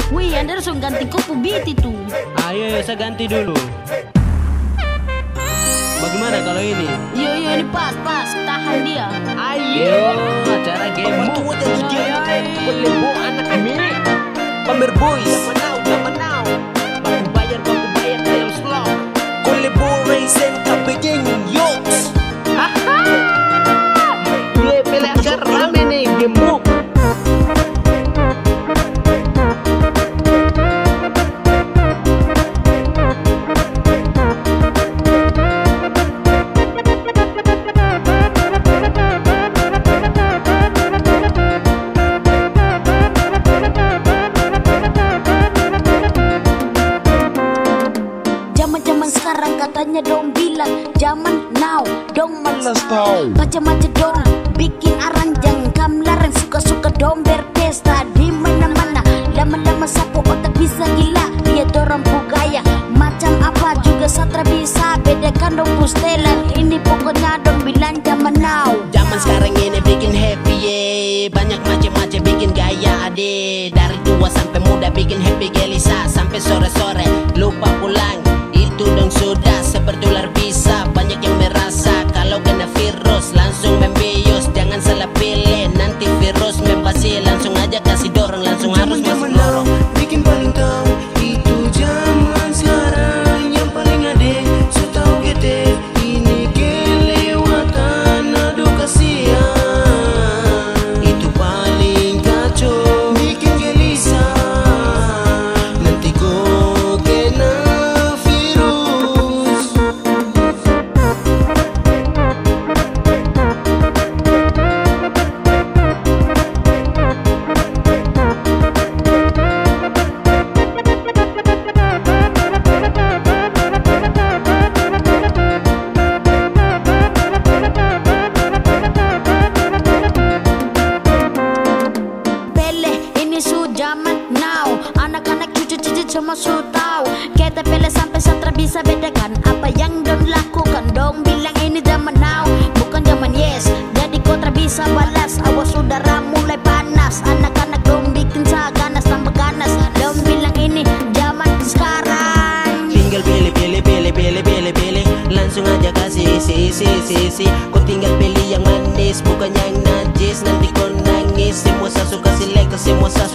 Wih, Anda harus ganti kupu beat itu. Ayo, saya ganti dulu. Bagaimana kalau ini? Iya, ini pas. Tahan dia. Ayo, acara game mode. Boleh bawa anak ini. Pamer boys. Zaman now. Baku bayar dalam slot. Boleh bawa Ryzen KPG Yoks. Haha. Pilih agar rame nih game mode. Zaman sekarang katanya dong bilang zaman now dong malas tahu. Macam-macam dorang bikin aranjang, kamlarang suka-suka dong berpesta di mana-mana. Lama-lama sapu otak bisa gila, dia dorang bugaya macam apa juga satra bisa bedakan dong pustelan. Ini pokoknya dong bilang zaman now. Zaman sekarang ini bikin happy ye. Banyak macam-macam bikin gaya ade. Dari tua sampai muda bikin happy gelisa. Sampai sore-sore lupa pulang. Itu dong sudah seperti ular bisa. Banyak yang merasa kalau kena virus langsung membius. Jangan salah pilih, nanti virus membasi. Langsung aja kasih dorong, langsung harus masuk lorong. Bikin paling tahu itu zaman sekarang yang paling ade. So tau gede ini kelewatan, aduh kasihan. Itu paling kacau, bikin gelisah. Nanti kau kena virus. Pele ini su zaman now. Anak-anak cucu-cucu semua su tahu. Kita pele sampai satra bisa bedakan apa yang dong lakukan. Dong bilang ini zaman now, bukan zaman yes. Jadi kontra bisa balas. Awas udara mulai panas. Anak-anak dong bikin ganas tambah ganas. Dong bilang ini zaman sekarang. Tinggal pilih. Langsung aja kasih isi. Kau tinggal pilih yang manis, bukan yang najis. Nanti kau nangis. Semua sasu kasih like, semua sasu